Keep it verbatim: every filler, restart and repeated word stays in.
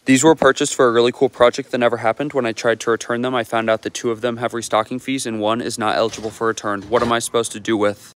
These were purchased for a really cool project that never happened. When I tried to return them, I found out that two of them have restocking fees and one is not eligible for return. What am I supposed to do with?